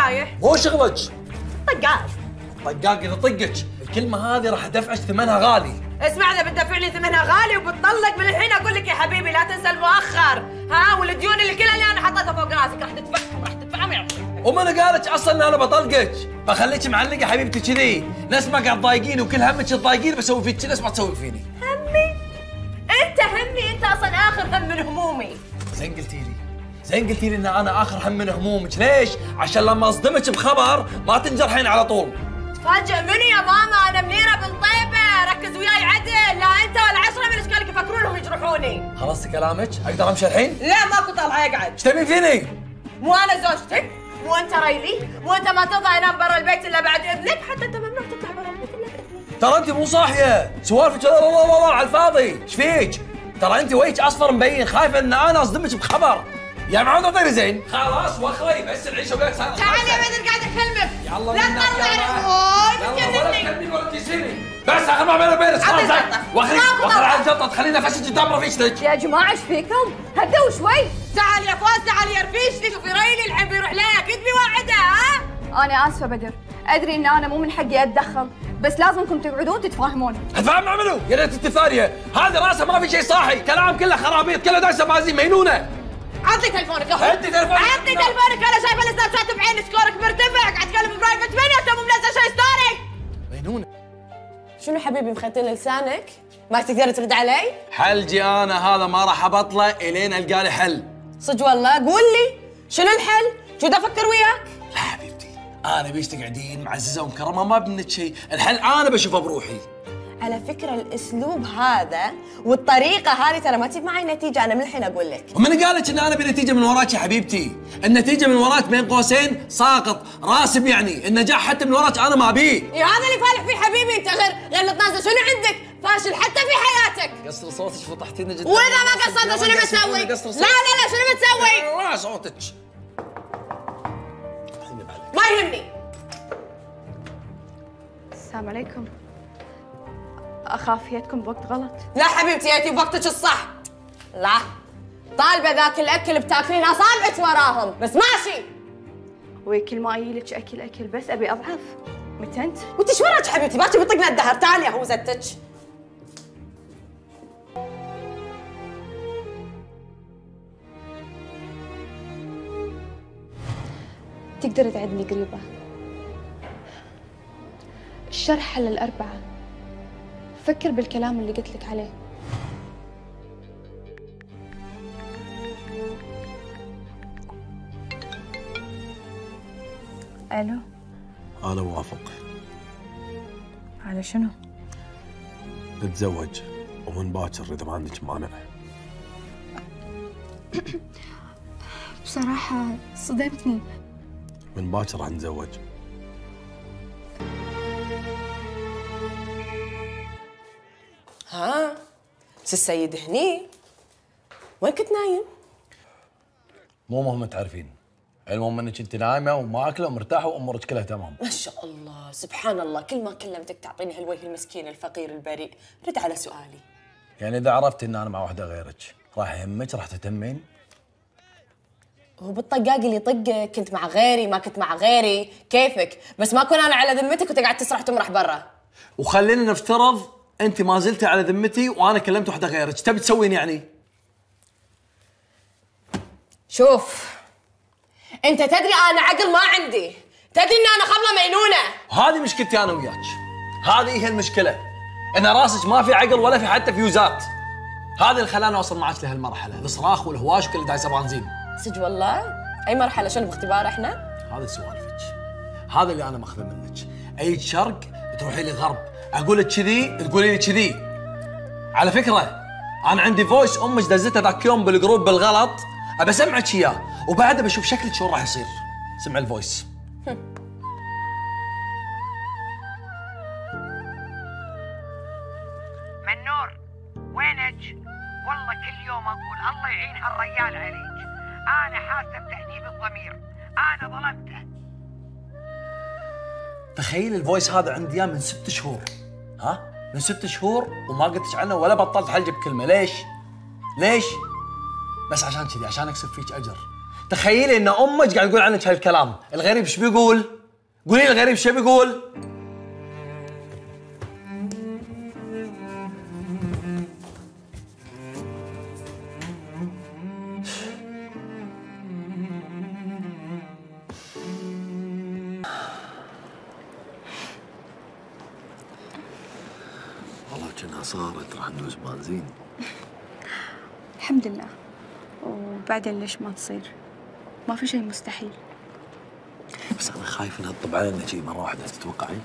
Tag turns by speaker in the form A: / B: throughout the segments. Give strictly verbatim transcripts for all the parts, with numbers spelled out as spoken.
A: رايح؟
B: مو شغلك.
A: طقاق.
B: طقاق اذا طقك، الكلمة هذه راح ادفعك ثمنها غالي.
A: اسمع، اذا بتدفع لي ثمنها غالي وبتطلق من الحين اقول لك يا حبيبي لا تنسى المؤخر، ها، والديون اللي كلها اللي انا حطيتها فوق راسك راح تدفعهم راح تدفعهم يا
B: ومن قالك اصلا ان انا بطلقك؟ بخليك معلقة حبيبتي كذي، ناس ما قاعد تضايقين وكل همك تضايقين بسوي فيك ناس ما تسوي فيني.
A: همي؟ انت همي، انت اصلا اخر هم من همومي.
B: زين قلتي لي، زين قلتي لي ان انا اخر هم من همومك، ليش؟ عشان لما اصدمك بخبر ما تنجرحين على طول.
A: تفاجئ مني يا ماما، انا منيره بن طيبه، ركز وياي عدل، لا انت ولا عشرة من اشكالك يفكرونهم يجرحوني.
B: خلصتي كلامك؟ اقدر امشي الحين؟
A: لا ماكو طالعه اقعد.
B: ايش تبين فيني؟
A: مو انا زوجتك، مو انت ريلي، مو انت ما ترضى انام برا البيت الا بعد اذنك، حتى انت ممنوع تطلع برا البيت الا باذنك.
B: ترى انت مو صاحيه، سوالفك لا لا لا على الفاضي، ايش فيك؟ ترى انت وجهك اصفر مبين، خايفه ان انا اصدمك بخبر. يا معود اعطيني زين. خلاص وخري بس العيشه وياك صار.
A: تعال يا بدر قاعد اكلمك.
B: يلا
A: لا تطلع واي
B: تكلمني ولا تكسرني. بس اخر ما بيني وبينك خلاص. واخري واخري على الجلطه تخليني افشل قدام رفيجتك.
A: يا جماعه ايش فيكم؟ هدوا شوي. تعال يا فوز، تعال يا رفيجتك، وفي ريلي الحين بيروح لها اكيد بيوعدها. ها؟
C: انا اسفه بدر، ادري ان انا مو من حقي اتدخل، بس لازمكم تقعدون تتفاهمون.
B: اتفاهم مع منو؟ يا ريت انت ثانيه، هذه راسها ما في شيء صاحي، كلام كله خرابيط، كله دايسه بازين مجنونه.
A: عطني تلفونك اهو.
B: عطني تلفونك.
A: عطني تلفونك، انا شايفه السناب شات بعين، سكورك مرتفع، قاعد تكلم برايفت مني وانت مو منزل شيء ستوري.
B: مجنونه.
A: شنو حبيبي مخيطين لسانك؟ ما تقدر ترد علي؟
B: حلجي انا هذا ما راح ابطله الين القى لي حل.
A: صدق والله؟ قول لي شنو الحل؟ شو بدي افكر وياك؟
B: لا حبيبتي، انا بيش تقعدين معززه ومكرمه ما بنت شيء، الحل انا بشوفه بروحي.
A: على فكرة الأسلوب هذا والطريقة هذه ترى ما تجيب معي نتيجة، أنا من الحين أقول لك.
B: ومن قالك إن أنا بنتيجة من وراك يا حبيبتي؟ النتيجة من وراك بين قوسين ساقط، راسب يعني، النجاح حتى من وراك أنا ما أبيه.
A: يا هذا اللي فالح فيه حبيبي، أنت غير غير متنازل، شنو عندك؟ فاشل حتى في حياتك.
B: قصر صوتك فضحتيني جدا.
A: وإذا ما قصرت شنو بتسوي؟ لا لا لا شنو بتسوي؟
B: لا صوتك.
A: ما يهمني.
C: السلام عليكم. اخاف يدكم بوقت غلط.
A: لا حبيبتي ياتي بوقتك الصح. لا طالبه ذاك الاكل بتاكلين اصابعك وراهم، بس ماشي.
C: وكل ما اجيلك اكل اكل بس ابي اضعف. متى انت؟
A: وانت شو وراك حبيبتي؟ باكر بيطقنا الدهر، تعالي يا هوزتك.
C: تقدر تعدني قريبه. الشرح على الاربعه. فكر بالكلام اللي قلت لك عليه. الو.
B: انا موافق.
C: على شنو؟
B: نتزوج ومن باكر اذا ما عندك مانع.
C: بصراحه صدمتني.
B: من باكر راح نتزوج.
A: ها سي السيد هني، وين كنت نايم؟
B: مو مهم تعرفين، المهم انك انت نايمه وماكله ومرتاحه وامورك كلها تمام.
A: ما شاء الله سبحان الله، كل ما كلمتك تعطيني هالوجه المسكين الفقير البريء. رد على سؤالي.
B: يعني اذا عرفت ان انا مع واحده غيرك راح يهمك، راح تهتمين؟
A: هو بالطقاق اللي يطقك، كنت مع غيري ما كنت مع غيري كيفك، بس ما اكون انا على ذمتك وتقعد تسرح وتمرح برا.
B: وخلينا نفترض انت ما زلتي على ذمتي وانا كلمت واحده غيرك، تبي تسوين يعني؟
A: شوف انت تدري انا عقل ما عندي، تدري ان انا خبله مينونه.
B: هذه مشكلتي انا وياك، هذه هي المشكله، ان راسك ما في عقل ولا في حتى فيوزات. هذا اللي خلاني اوصل معك لهالمرحله، الصراخ والهواش وكل دايسه بنزين.
A: صدق والله؟ اي مرحله؟ شنو باختبار احنا؟
B: هذا سوالفك، هذا اللي انا ماخذه منك. اي شرق تروحي لي غرب، اقول لك كذي تقولي لي كذي. على فكره انا عندي فويس امك دزته ذاك يوم بالجروب بالغلط، ابى اسمعك اياه وبعدها بشوف شكلك شلون راح يصير. سمع الفويس.
D: منور وينك؟ والله كل يوم اقول الله يعين هالرجال عليك، انا حاسه بتأنيب الضمير، انا ظلمته.
B: تخيل الفويس هذا عندي اياه من ست شهور، ها؟ من ست شهور وما قلتش عنه ولا بطلت حلجه بكلمه، ليش؟ ليش؟ بس عشان كذي، عشان اكسب فيك اجر. تخيلي ان امك قاعد تقول عنك هالكلام، الغريب ايش بيقول؟ قولي لي الغريب ايش بيقول؟ والله كأنها صارت راح ندوس بنزين.
C: الحمد لله. وبعدين ليش ما تصير؟ ما في شيء مستحيل.
B: بس أنا خايف إنها تطب علينا شيء مرة واحدة، تتوقعي؟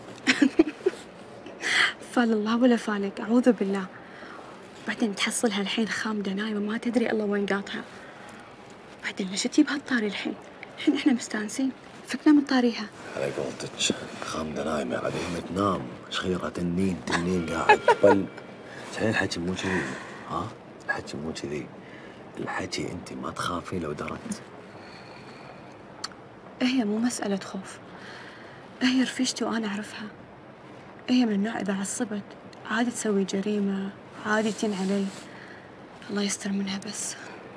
C: فال الله ولا فالك، أعوذ بالله. بعدين تحصلها الحين خامدة نايمة ما تدري الله وين قاطها. بعدين ليش تجيب هالطاري الحين؟ الحين إحنا مستانسين، فكنا من طاريها.
B: على قولتك خامدة نايمة عاد هي تنام، ايش خيرها تنين تنين قاعد بل الحين الحكي مو كذي، ها؟ الحكي مو كذي، الحكي أنت ما تخافي لو درت.
C: هي مو مسألة خوف، هي رفيجتي وأنا أعرفها. هي من النوع إذا عصبت عادي تسوي جريمة، عادي تين علي. الله يستر منها بس.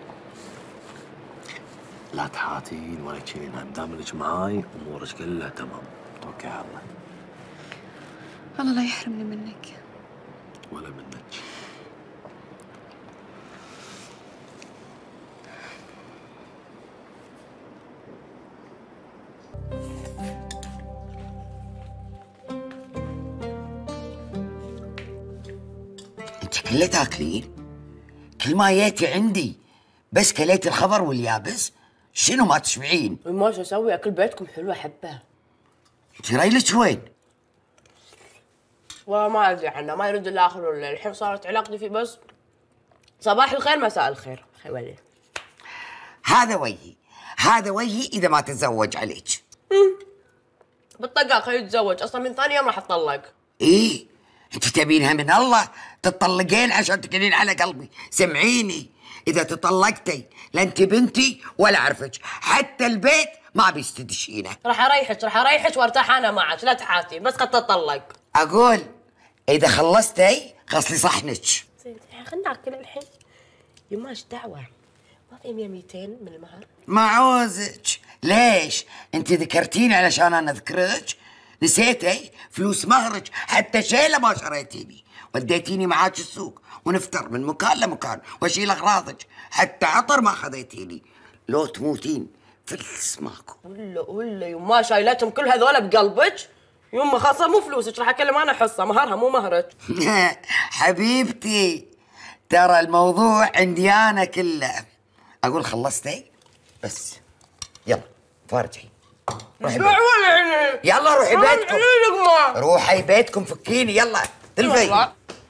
B: لا تحاتين ولا تشيلين هم، دامك معاي أمورك كلها تمام، توكلي على الله.
C: الله لا يحرمني منك.
B: ولا منك.
E: كله تاكلين؟ كل ما جيتي عندي بس كليت الخضر واليابس؟ شنو ما تشبعين؟
A: ما شو اسوي، اكل بيتكم حلوه حبه.
E: انت رايلك وين؟
A: والله ما ادري عنه، ما يرد الا اخر الليل. الحين صارت علاقتي فيه بس صباح الخير مساء الخير. خيولي
E: هذا وجهي، هذا وجهي اذا ما تتزوج عليك.
A: بالطقاق يتزوج اصلا، من ثاني يوم راح اتطلق.
E: ايه انت تبينها من الله تطلقين عشان تكلين على قلبي. سمعيني، اذا تطلقتي لا انت بنتي ولا اعرفك، حتى البيت ما بيستدشينه.
A: راح اريحك راح اريحك وارتاح انا معك، لا تحاتي بس قد تطلق.
E: اقول اذا خلصتي غسلي صحنك.
A: زين خلينا ناكل الحين. يما ايش دعوه؟ ما في مية ميتين من المهر؟
E: ما عوزك. ليش؟ انت ذكرتيني علشان انا اذكرك؟ نسيتي فلوس مهرك، حتى شيله ما شريتيني، وديتيني معاك السوق ونفتر من مكان لمكان واشيل اغراضك، حتى عطر ما خذيتيني. لو تموتين فلس ماكو.
A: ولا ولا يما شايلتهم كل هذولا بقلبك؟ يما خاصة مو فلوسك، راح اكلم انا حصة، مهرها مو مهرك.
E: حبيبتي ترى الموضوع عندي انا كله. اقول خلصتي؟ بس يلا فارجعي روحي بيتكم. يلا روحي بيتكم، روحي بيتكم فكيني يلا تلفي.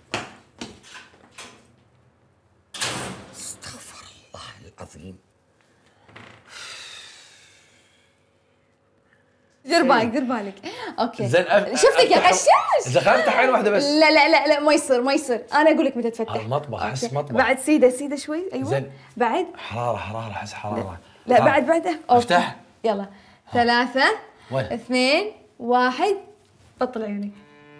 E: استغفر الله العظيم.
C: دير بالك دير بالك. اوكي
B: زين
C: شفتك يا غشاش.
B: زخرت عين واحده بس.
C: لا لا لا لا ما يصير ما يصير، انا اقول لك متى تفتح.
B: المطبخ احس مطبخ.
C: بعد سيده سيده شوي. ايوه
B: زين.
C: بعد
B: حراره حراره احس حراره.
C: لا, لا بعد بعد.
B: افتح
C: يلا. ثلاثة
B: وين؟
C: اثنين واحد. بطل عيونك.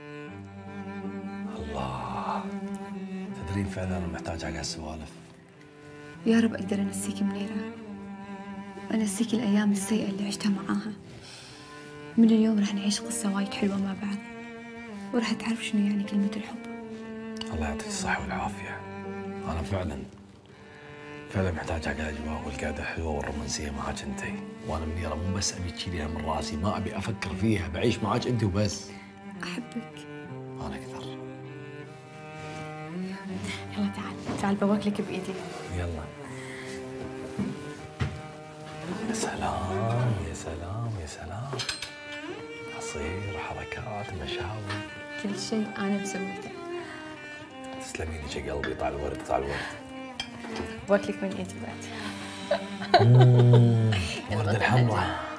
B: الله، تدرين فعلا انا محتاج حق هالسوالف.
C: يا رب اقدر انسيك منيرة، انسيك الايام السيئة اللي عشتها معاها. من اليوم راح نعيش قصة وايد حلوة مع بعض، وراح تعرف شنو يعني كلمة الحب.
B: الله يعطيك الصحة والعافية. أنا فعلا فعلا محتاج حق الأجواء والقعدة الحلوة والرومانسية معاك أنتي، وأنا منيرة مو بس أبي تشيليها من راسي، ما أبي أفكر فيها، بعيش معاك أنتي وبس.
C: أحبك.
B: أنا أكثر.
C: يلا تعال تعال بواكلك بإيدي.
B: يلا. يا سلام يا سلام يا سلام. عصير، حركات، مشاوي،
C: كل شيء أنا مسويته.
B: تسلميني يا قلبي. طال الورد طال الورد.
C: بواكلك من إيدي بعد.
B: ورد الحمراء.